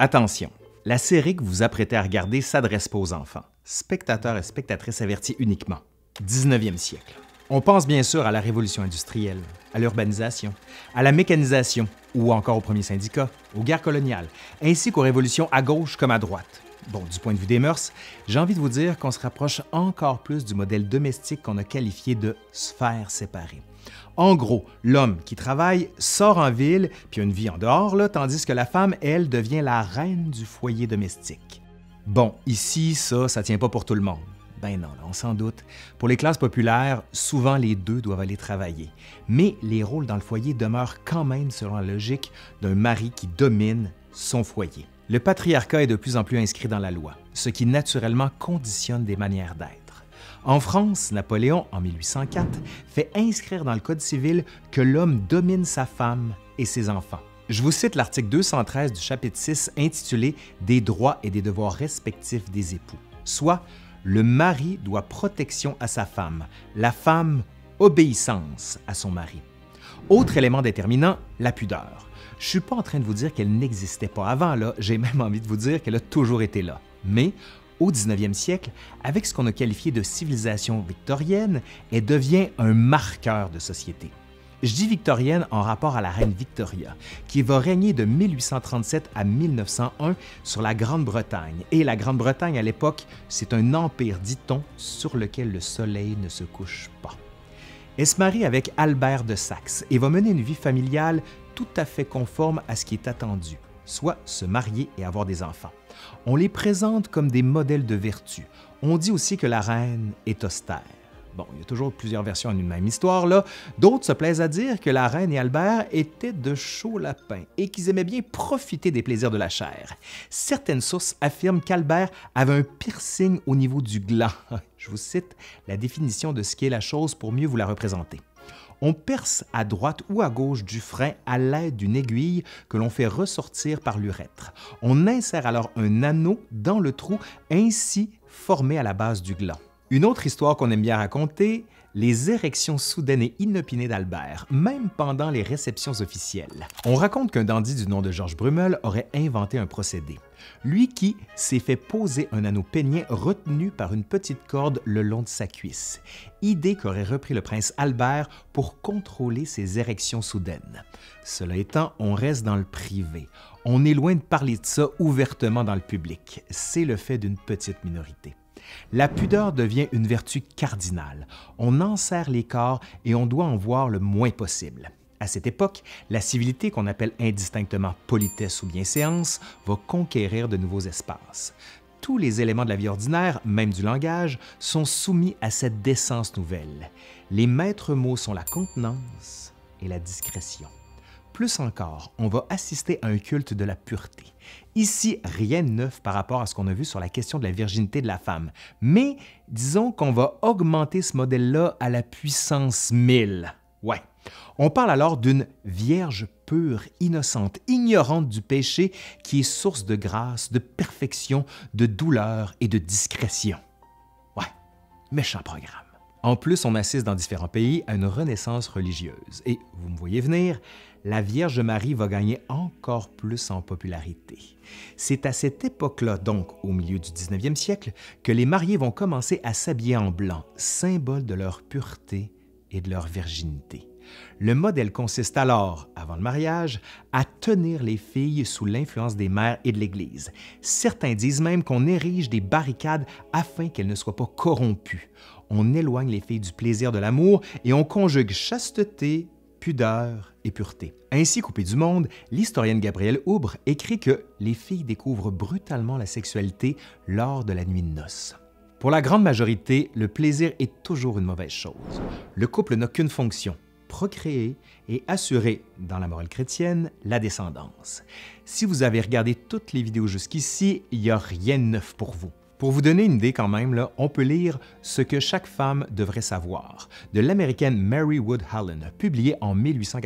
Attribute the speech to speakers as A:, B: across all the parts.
A: Attention, la série que vous vous apprêtez à regarder s'adresse pas aux enfants. Spectateurs et spectatrices avertis uniquement. 19e siècle. On pense bien sûr à la révolution industrielle, à l'urbanisation, à la mécanisation ou encore aux premiers syndicats, aux guerres coloniales, ainsi qu'aux révolutions à gauche comme à droite. Bon, du point de vue des mœurs, j'ai envie de vous dire qu'on se rapproche encore plus du modèle domestique qu'on a qualifié de sphère séparée. En gros, l'homme qui travaille sort en ville puis a une vie en dehors, là, tandis que la femme, elle, devient la reine du foyer domestique. Bon, ici, ça tient pas pour tout le monde. Ben non, là, on s'en doute. Pour les classes populaires, souvent les deux doivent aller travailler. Mais les rôles dans le foyer demeurent quand même selon la logique d'un mari qui domine son foyer. Le patriarcat est de plus en plus inscrit dans la loi, ce qui naturellement conditionne des manières d'être. En France, Napoléon, en 1804, fait inscrire dans le Code civil que l'homme domine sa femme et ses enfants. Je vous cite l'article 213 du chapitre 6 intitulé « Des droits et des devoirs respectifs des époux », soit le mari doit protection à sa femme, la femme obéissance à son mari. Autre élément déterminant, la pudeur. Je ne suis pas en train de vous dire qu'elle n'existait pas avant, là, j'ai même envie de vous dire qu'elle a toujours été là. Mais au 19e siècle, avec ce qu'on a qualifié de civilisation victorienne, elle devient un marqueur de société. Je dis victorienne en rapport à la reine Victoria, qui va régner de 1837 à 1901 sur la Grande-Bretagne. Et la Grande-Bretagne, à l'époque, c'est un empire, dit-on, sur lequel le soleil ne se couche pas. Elle se marie avec Albert de Saxe et va mener une vie familiale tout à fait conforme à ce qui est attendu, soit se marier et avoir des enfants. On les présente comme des modèles de vertu. On dit aussi que la reine est austère. Bon, il y a toujours plusieurs versions en une même histoire, là. D'autres se plaisent à dire que la reine et Albert étaient de chauds lapins et qu'ils aimaient bien profiter des plaisirs de la chair. Certaines sources affirment qu'Albert avait un piercing au niveau du gland. Je vous cite la définition de ce qu'est la chose pour mieux vous la représenter. On perce à droite ou à gauche du frein à l'aide d'une aiguille que l'on fait ressortir par l'urètre. On insère alors un anneau dans le trou ainsi formé à la base du gland. Une autre histoire qu'on aime bien raconter, les érections soudaines et inopinées d'Albert, même pendant les réceptions officielles. On raconte qu'un dandy du nom de Georges Brummel aurait inventé un procédé. Lui qui s'est fait poser un anneau pénien retenu par une petite corde le long de sa cuisse. Idée qu'aurait repris le prince Albert pour contrôler ses érections soudaines. Cela étant, on reste dans le privé. On est loin de parler de ça ouvertement dans le public. C'est le fait d'une petite minorité. La pudeur devient une vertu cardinale. On enserre les corps et on doit en voir le moins possible. À cette époque, la civilité qu'on appelle indistinctement politesse ou bienséance va conquérir de nouveaux espaces. Tous les éléments de la vie ordinaire, même du langage, sont soumis à cette décence nouvelle. Les maîtres mots sont la contenance et la discrétion. Plus encore, on va assister à un culte de la pureté. Ici, rien de neuf par rapport à ce qu'on a vu sur la question de la virginité de la femme, mais disons qu'on va augmenter ce modèle-là à la puissance 1000. Ouais. On parle alors d'une vierge pure, innocente, ignorante du péché, qui est source de grâce, de perfection, de douleur et de discrétion. Ouais, méchant programme. En plus, on assiste dans différents pays à une renaissance religieuse. Et, vous me voyez venir, la Vierge Marie va gagner encore plus en popularité. C'est à cette époque-là, donc au milieu du 19e siècle, que les mariés vont commencer à s'habiller en blanc, symbole de leur pureté et de leur virginité. Le modèle consiste alors, avant le mariage, à tenir les filles sous l'influence des mères et de l'Église. Certains disent même qu'on érige des barricades afin qu'elles ne soient pas corrompues. On éloigne les filles du plaisir de l'amour et on conjugue chasteté, pudeur et pureté. Ainsi coupée du monde, l'historienne Gabrielle Houbre écrit que les filles découvrent brutalement la sexualité lors de la nuit de noces. Pour la grande majorité, le plaisir est toujours une mauvaise chose. Le couple n'a qu'une fonction, procréer et assurer, dans la morale chrétienne, la descendance. Si vous avez regardé toutes les vidéos jusqu'ici, il n'y a rien de neuf pour vous. Pour vous donner une idée quand même, là, on peut lire « Ce que chaque femme devrait savoir » de l'américaine Mary Woodhallen, publié en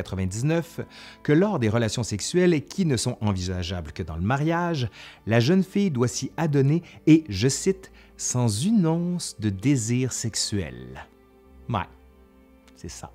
A: 1899, que lors des relations sexuelles qui ne sont envisageables que dans le mariage, la jeune fille doit s'y adonner et, je cite, « sans une once de désir sexuel ». Ouais, c'est ça.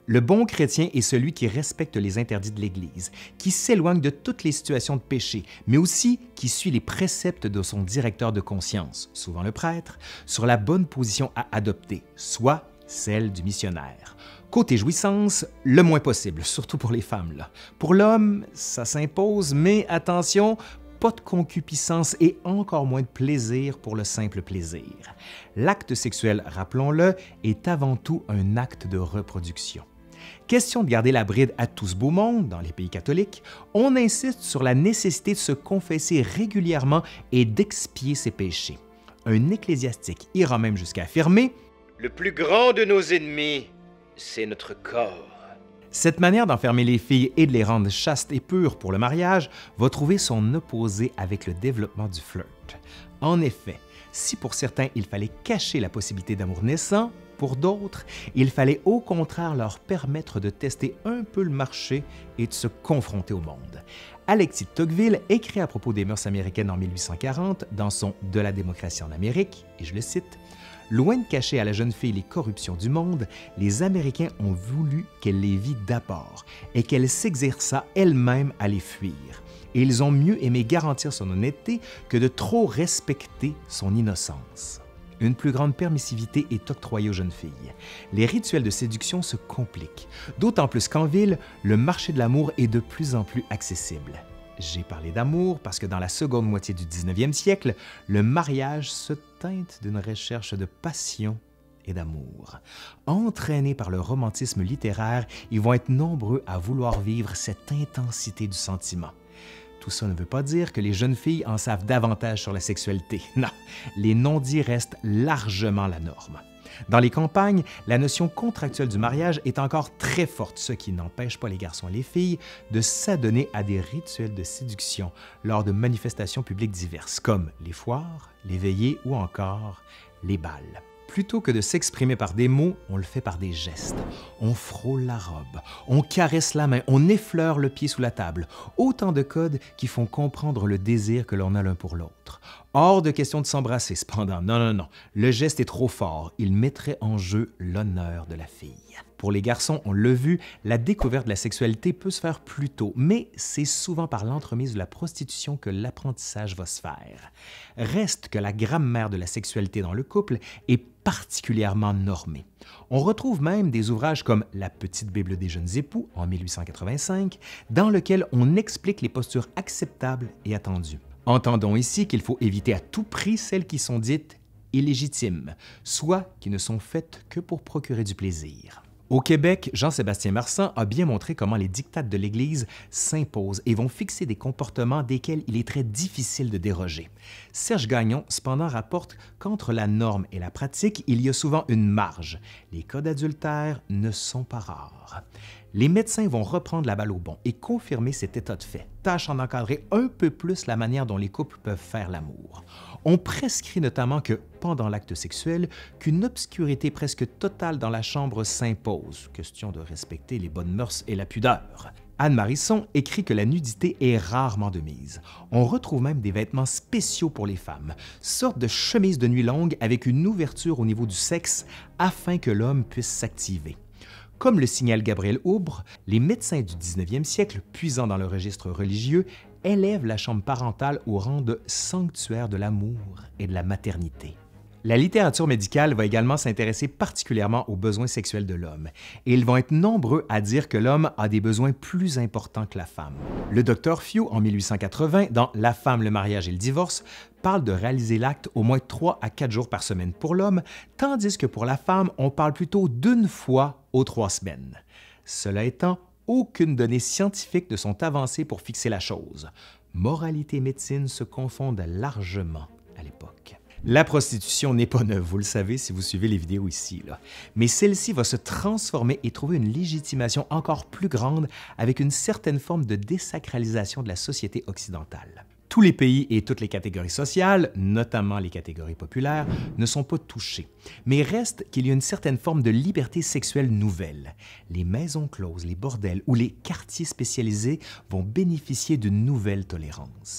A: Le bon chrétien est celui qui respecte les interdits de l'Église, qui s'éloigne de toutes les situations de péché, mais aussi qui suit les préceptes de son directeur de conscience, souvent le prêtre, sur la bonne position à adopter, soit celle du missionnaire. Côté jouissance, le moins possible, surtout pour les femmes, là. Pour l'homme, ça s'impose, mais attention, pas de concupiscence et encore moins de plaisir pour le simple plaisir. L'acte sexuel, rappelons-le, est avant tout un acte de reproduction. Question de garder la bride à tout ce beau monde dans les pays catholiques, on insiste sur la nécessité de se confesser régulièrement et d'expier ses péchés. Un ecclésiastique ira même jusqu'à affirmer « Le plus grand de nos ennemis, c'est notre corps ». Cette manière d'enfermer les filles et de les rendre chastes et pures pour le mariage va trouver son opposé avec le développement du flirt. En effet, si pour certains il fallait cacher la possibilité d'amour naissant, pour d'autres, il fallait au contraire leur permettre de tester un peu le marché et de se confronter au monde. Alexis de Tocqueville écrit à propos des mœurs américaines en 1840 dans son « De la démocratie en Amérique », et je le cite, « Loin de cacher à la jeune fille les corruptions du monde, les Américains ont voulu qu'elle les vît d'abord et qu'elle s'exerçât elle-même à les fuir. Et ils ont mieux aimé garantir son honnêteté que de trop respecter son innocence. » Une plus grande permissivité est octroyée aux jeunes filles. Les rituels de séduction se compliquent, d'autant plus qu'en ville, le marché de l'amour est de plus en plus accessible. J'ai parlé d'amour parce que dans la seconde moitié du 19e siècle, le mariage se teinte d'une recherche de passion et d'amour. Entraînés par le romantisme littéraire, ils vont être nombreux à vouloir vivre cette intensité du sentiment. Tout ça ne veut pas dire que les jeunes filles en savent davantage sur la sexualité. Non, les non-dits restent largement la norme. Dans les campagnes, la notion contractuelle du mariage est encore très forte, ce qui n'empêche pas les garçons et les filles de s'adonner à des rituels de séduction lors de manifestations publiques diverses, comme les foires, les veillées ou encore les bals. Plutôt que de s'exprimer par des mots, on le fait par des gestes. On frôle la robe, on caresse la main, on effleure le pied sous la table. Autant de codes qui font comprendre le désir que l'on a l'un pour l'autre. Hors de question de s'embrasser, cependant. Non. Le geste est trop fort. Il mettrait en jeu l'honneur de la fille. Pour les garçons, on l'a vu, la découverte de la sexualité peut se faire plus tôt, mais c'est souvent par l'entremise de la prostitution que l'apprentissage va se faire. Reste que la grammaire de la sexualité dans le couple est particulièrement normée. On retrouve même des ouvrages comme La Petite Bible des jeunes époux en 1885, dans lequel on explique les postures acceptables et attendues. Entendons ici qu'il faut éviter à tout prix celles qui sont dites illégitimes, soit qui ne sont faites que pour procurer du plaisir. Au Québec, Jean-Sébastien Marsan a bien montré comment les dictates de l'Église s'imposent et vont fixer des comportements desquels il est très difficile de déroger. Serge Gagnon, cependant, rapporte qu'entre la norme et la pratique, il y a souvent une marge. Les cas d'adultère ne sont pas rares. Les médecins vont reprendre la balle au bond et confirmer cet état de fait, tâche en encadrer un peu plus la manière dont les couples peuvent faire l'amour. On prescrit notamment que, pendant l'acte sexuel, qu'une obscurité presque totale dans la chambre s'impose, question de respecter les bonnes mœurs et la pudeur. Anne Marisson écrit que la nudité est rarement de mise. On retrouve même des vêtements spéciaux pour les femmes, sorte de chemise de nuit longue avec une ouverture au niveau du sexe afin que l'homme puisse s'activer. Comme le signale Gabriel Aubre, les médecins du 19e siècle, puisant dans le registre religieux, élèvent la chambre parentale au rang de sanctuaire de l'amour et de la maternité. La littérature médicale va également s'intéresser particulièrement aux besoins sexuels de l'homme, et ils vont être nombreux à dire que l'homme a des besoins plus importants que la femme. Le Dr Few, en 1880, dans La femme, le mariage et le divorce, parle de réaliser l'acte au moins 3 à 4 jours par semaine pour l'homme, tandis que pour la femme, on parle plutôt d'une fois aux 3 semaines. Cela étant, aucune donnée scientifique ne sont avancées pour fixer la chose. Moralité et médecine se confondent largement à l'époque. La prostitution n'est pas neuve, vous le savez si vous suivez les vidéos ici, mais celle-ci va se transformer et trouver une légitimation encore plus grande avec une certaine forme de désacralisation de la société occidentale. Tous les pays et toutes les catégories sociales, notamment les catégories populaires, ne sont pas touchés, mais reste qu'il y a une certaine forme de liberté sexuelle nouvelle. Les maisons closes, les bordels ou les quartiers spécialisés vont bénéficier d'une nouvelle tolérance.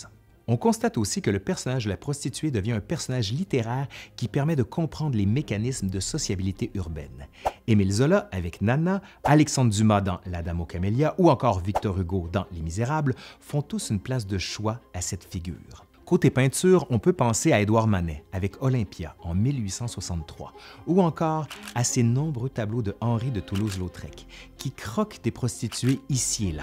A: On constate aussi que le personnage de la prostituée devient un personnage littéraire qui permet de comprendre les mécanismes de sociabilité urbaine. Émile Zola avec Nana, Alexandre Dumas dans La Dame aux camélias ou encore Victor Hugo dans Les Misérables font tous une place de choix à cette figure. Côté peinture, on peut penser à Édouard Manet avec Olympia en 1863 ou encore à ses nombreux tableaux de Henri de Toulouse-Lautrec qui croquent des prostituées ici et là.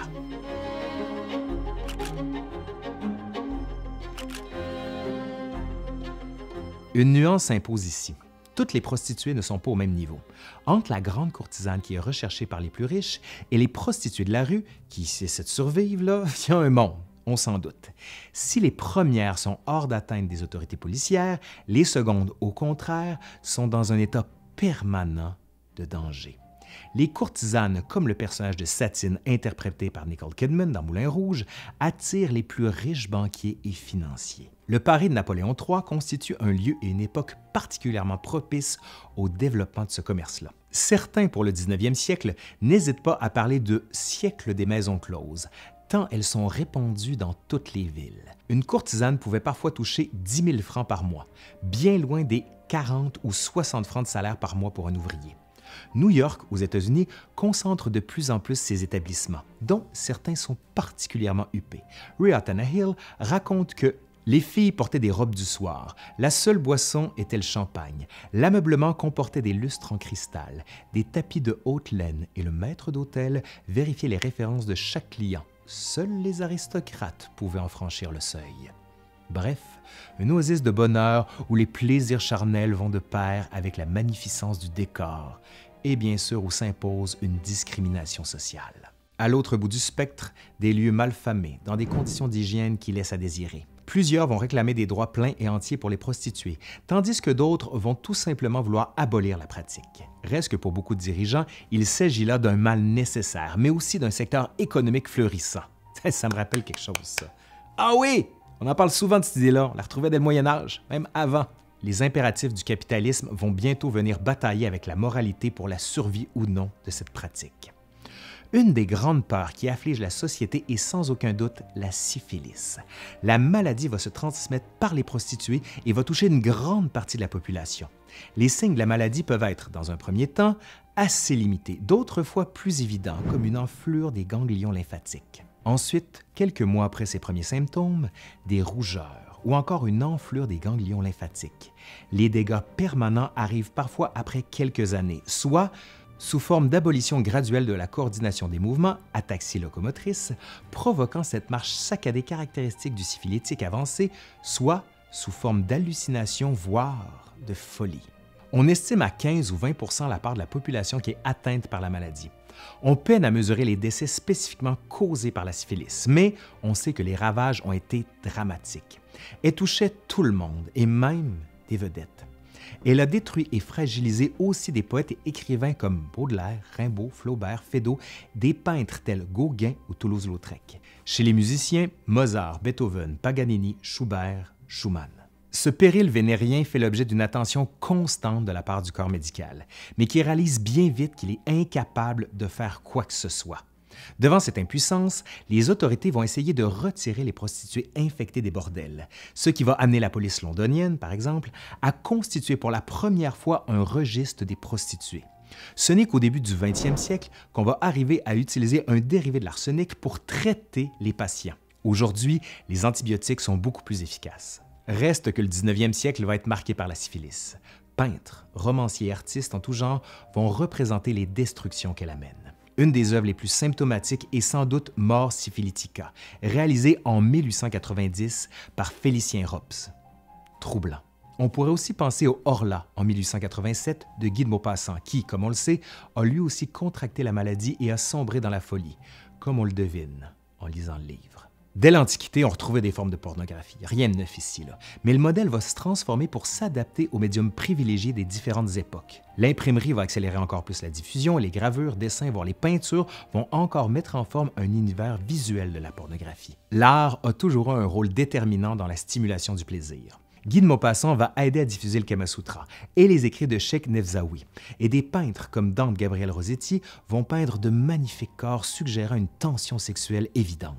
A: Une nuance s'impose ici. Toutes les prostituées ne sont pas au même niveau. Entre la grande courtisane qui est recherchée par les plus riches et les prostituées de la rue qui essaient de survivre, là, il y a un monde, on s'en doute. Si les premières sont hors d'atteinte des autorités policières, les secondes, au contraire, sont dans un état permanent de danger. Les courtisanes, comme le personnage de Satine interprété par Nicole Kidman dans Moulin Rouge, attirent les plus riches banquiers et financiers. Le Paris de Napoléon III constitue un lieu et une époque particulièrement propices au développement de ce commerce-là. Certains, pour le 19e siècle, n'hésitent pas à parler de « siècle des maisons closes », tant elles sont répandues dans toutes les villes. Une courtisane pouvait parfois toucher 10 000 francs par mois, bien loin des 40 ou 60 francs de salaire par mois pour un ouvrier. New York, aux États-Unis, concentre de plus en plus ces établissements, dont certains sont particulièrement huppés. Rhea Tannehill raconte que les filles portaient des robes du soir, la seule boisson était le champagne, l'ameublement comportait des lustres en cristal, des tapis de haute laine et le maître d'hôtel vérifiait les références de chaque client. Seuls les aristocrates pouvaient en franchir le seuil. Bref, une oasis de bonheur où les plaisirs charnels vont de pair avec la magnificence du décor et bien sûr où s'impose une discrimination sociale. À l'autre bout du spectre, des lieux malfamés, dans des conditions d'hygiène qui laissent à désirer. Plusieurs vont réclamer des droits pleins et entiers pour les prostituées, tandis que d'autres vont tout simplement vouloir abolir la pratique. Reste que pour beaucoup de dirigeants, il s'agit là d'un mal nécessaire, mais aussi d'un secteur économique fleurissant. Ça me rappelle quelque chose, ça. Ah oui! On en parle souvent de cette idée-là, on la retrouvait dès le Moyen Âge, même avant. Les impératifs du capitalisme vont bientôt venir batailler avec la moralité pour la survie ou non de cette pratique. Une des grandes peurs qui afflige la société est sans aucun doute la syphilis. La maladie va se transmettre par les prostituées et va toucher une grande partie de la population. Les signes de la maladie peuvent être, dans un premier temps, assez limités, d'autres fois plus évidents, comme une enflure des ganglions lymphatiques. Ensuite, quelques mois après ces premiers symptômes, des rougeurs ou encore une enflure des ganglions lymphatiques. Les dégâts permanents arrivent parfois après quelques années, soit sous forme d'abolition graduelle de la coordination des mouvements, ataxie locomotrice, provoquant cette marche saccadée caractéristique du syphilitique avancé, soit sous forme d'hallucination, voire de folie. On estime à 15 ou 20 la part de la population qui est atteinte par la maladie. On peine à mesurer les décès spécifiquement causés par la syphilis, mais on sait que les ravages ont été dramatiques. Elle touchait tout le monde, et même des vedettes. Elle a détruit et fragilisé aussi des poètes et écrivains comme Baudelaire, Rimbaud, Flaubert, Feydeau, des peintres tels Gauguin ou Toulouse-Lautrec. Chez les musiciens, Mozart, Beethoven, Paganini, Schubert, Schumann. Ce péril vénérien fait l'objet d'une attention constante de la part du corps médical, mais qui réalise bien vite qu'il est incapable de faire quoi que ce soit. Devant cette impuissance, les autorités vont essayer de retirer les prostituées infectées des bordels, ce qui va amener la police londonienne, par exemple, à constituer pour la première fois un registre des prostituées. Ce n'est qu'au début du 20e siècle qu'on va arriver à utiliser un dérivé de l'arsenic pour traiter les patients. Aujourd'hui, les antibiotiques sont beaucoup plus efficaces. Reste que le 19e siècle va être marqué par la syphilis. Peintres, romanciers et artistes en tout genre vont représenter les destructions qu'elle amène. Une des œuvres les plus symptomatiques est sans doute Mors Syphilitica, réalisée en 1890 par Félicien Rops. Troublant. On pourrait aussi penser au Horla en 1887 de Guy de Maupassant qui, comme on le sait, a lui aussi contracté la maladie et a sombré dans la folie, comme on le devine en lisant le livre. Dès l'Antiquité, on retrouvait des formes de pornographie, rien de neuf ici, là. Mais le modèle va se transformer pour s'adapter aux médiums privilégiés des différentes époques. L'imprimerie va accélérer encore plus la diffusion, les gravures, dessins, voire les peintures vont encore mettre en forme un univers visuel de la pornographie. L'art a toujours eu un rôle déterminant dans la stimulation du plaisir. Guy de Maupassant va aider à diffuser le Kama Sutra et les écrits de Cheikh Nefzaoui. Et des peintres comme Dante Gabriel Rossetti vont peindre de magnifiques corps suggérant une tension sexuelle évidente.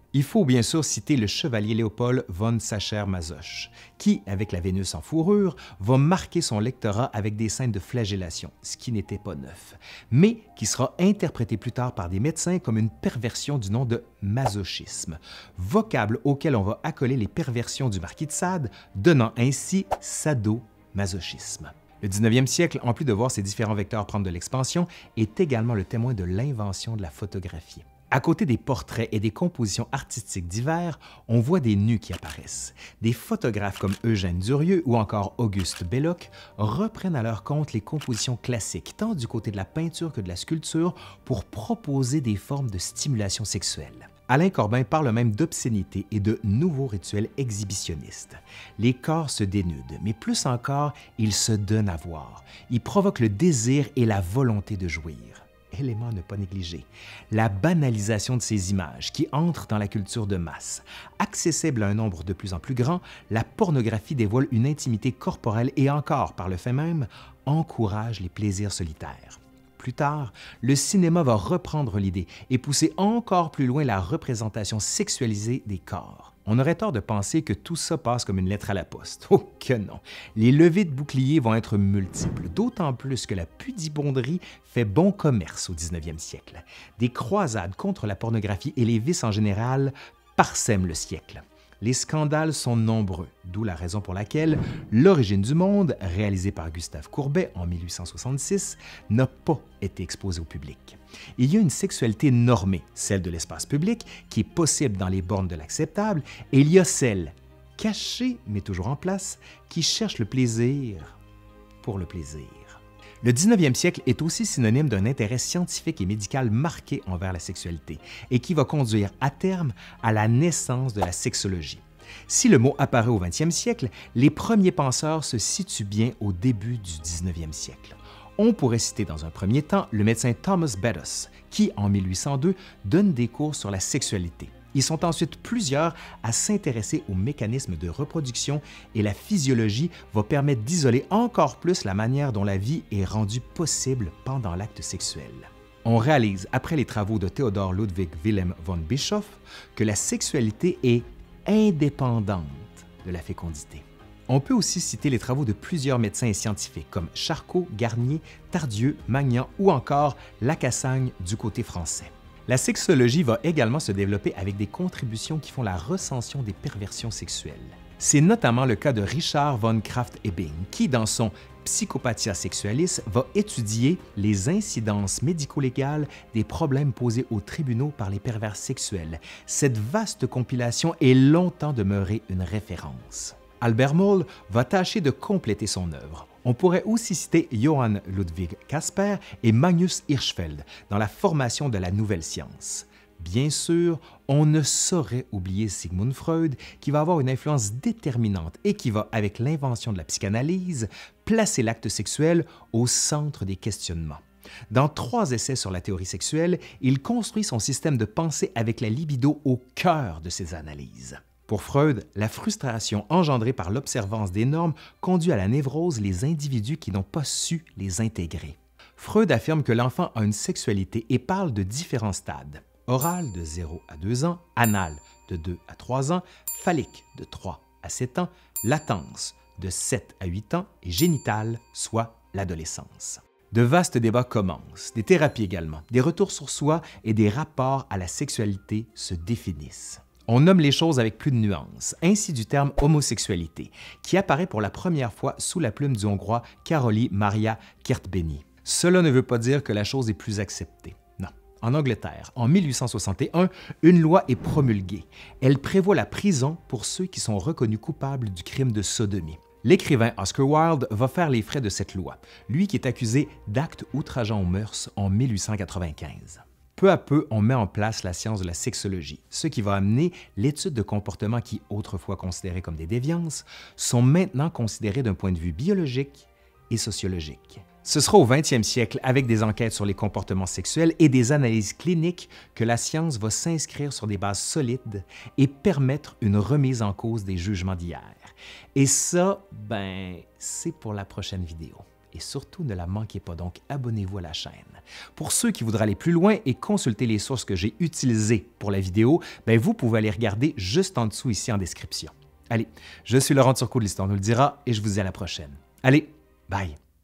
A: Il faut bien sûr citer le chevalier Léopold von Sacher-Masoch, qui, avec la Vénus en fourrure, va marquer son lectorat avec des scènes de flagellation, ce qui n'était pas neuf, mais qui sera interprété plus tard par des médecins comme une perversion du nom de masochisme, vocable auquel on va accoler les perversions du marquis de Sade, donnant ainsi sadomasochisme. Le 19e siècle, en plus de voir ces différents vecteurs prendre de l'expansion, est également le témoin de l'invention de la photographie. À côté des portraits et des compositions artistiques divers, on voit des nus qui apparaissent. Des photographes comme Eugène Durieux ou encore Auguste Belloc reprennent à leur compte les compositions classiques, tant du côté de la peinture que de la sculpture, pour proposer des formes de stimulation sexuelle. Alain Corbin parle même d'obscénité et de nouveaux rituels exhibitionnistes. Les corps se dénudent, mais plus encore, ils se donnent à voir. Ils provoquent le désir et la volonté de jouir. Élément à ne pas négliger, la banalisation de ces images qui entrent dans la culture de masse. Accessible à un nombre de plus en plus grand, la pornographie dévoile une intimité corporelle et encore, par le fait même, encourage les plaisirs solitaires. Plus tard, le cinéma va reprendre l'idée et pousser encore plus loin la représentation sexualisée des corps. On aurait tort de penser que tout ça passe comme une lettre à la poste. Oh que non! Les levées de boucliers vont être multiples, d'autant plus que la pudibonderie fait bon commerce au 19e siècle. Des croisades contre la pornographie et les vices en général parsèment le siècle. Les scandales sont nombreux, d'où la raison pour laquelle L'origine du monde, réalisé par Gustave Courbet en 1866, n'a pas été exposé au public. Il y a une sexualité normée, celle de l'espace public, qui est possible dans les bornes de l'acceptable, et il y a celle, cachée mais toujours en place, qui cherche le plaisir pour le plaisir. Le 19e siècle est aussi synonyme d'un intérêt scientifique et médical marqué envers la sexualité et qui va conduire à terme à la naissance de la sexologie. Si le mot apparaît au 20e siècle, les premiers penseurs se situent bien au début du 19e siècle. On pourrait citer dans un premier temps le médecin Thomas Beddoes, qui, en 1802, donne des cours sur la sexualité. Ils sont ensuite plusieurs à s'intéresser aux mécanismes de reproduction et la physiologie va permettre d'isoler encore plus la manière dont la vie est rendue possible pendant l'acte sexuel. On réalise, après les travaux de Theodor Ludwig Wilhelm von Bischoff, que la sexualité est indépendante de la fécondité. On peut aussi citer les travaux de plusieurs médecins et scientifiques comme Charcot, Garnier, Tardieu, Magnan ou encore Lacassagne du côté français. La sexologie va également se développer avec des contributions qui font la recension des perversions sexuelles. C'est notamment le cas de Richard von Krafft-Ebing, qui, dans son Psychopathia Sexualis, va étudier les incidences médico-légales des problèmes posés aux tribunaux par les pervers sexuels. Cette vaste compilation est longtemps demeurée une référence. Albert Moll va tâcher de compléter son œuvre. On pourrait aussi citer Johann Ludwig Casper et Magnus Hirschfeld dans la formation de la nouvelle science. Bien sûr, on ne saurait oublier Sigmund Freud, qui va avoir une influence déterminante et qui va, avec l'invention de la psychanalyse, placer l'acte sexuel au centre des questionnements. Dans 3 essais sur la théorie sexuelle, il construit son système de pensée avec la libido au cœur de ses analyses. Pour Freud, la frustration engendrée par l'observance des normes conduit à la névrose les individus qui n'ont pas su les intégrer. Freud affirme que l'enfant a une sexualité et parle de différents stades. Oral de 0 à 2 ans, anal de 2 à 3 ans, phallique de 3 à 7 ans, latence de 7 à 8 ans et génitale, soit l'adolescence. De vastes débats commencent, des thérapies également, des retours sur soi et des rapports à la sexualité se définissent. On nomme les choses avec plus de nuances, ainsi du terme homosexualité, qui apparaît pour la première fois sous la plume du Hongrois Károly Mária Kertbeny. Cela ne veut pas dire que la chose est plus acceptée. Non. En Angleterre, en 1861, une loi est promulguée. Elle prévoit la prison pour ceux qui sont reconnus coupables du crime de sodomie. L'écrivain Oscar Wilde va faire les frais de cette loi, lui qui est accusé d'actes outrageants aux mœurs en 1895. Peu à peu, on met en place la science de la sexologie, ce qui va amener l'étude de comportements qui, autrefois considérés comme des déviances, sont maintenant considérés d'un point de vue biologique et sociologique. Ce sera au 20e siècle, avec des enquêtes sur les comportements sexuels et des analyses cliniques, que la science va s'inscrire sur des bases solides et permettre une remise en cause des jugements d'hier. Et ça, c'est pour la prochaine vidéo. Et surtout, ne la manquez pas, donc abonnez-vous à la chaîne. Pour ceux qui voudraient aller plus loin et consulter les sources que j'ai utilisées pour la vidéo, vous pouvez aller regarder juste en dessous ici en description. Allez, je suis Laurent Turcot de l'Histoire nous le dira et je vous dis à la prochaine. Allez, bye!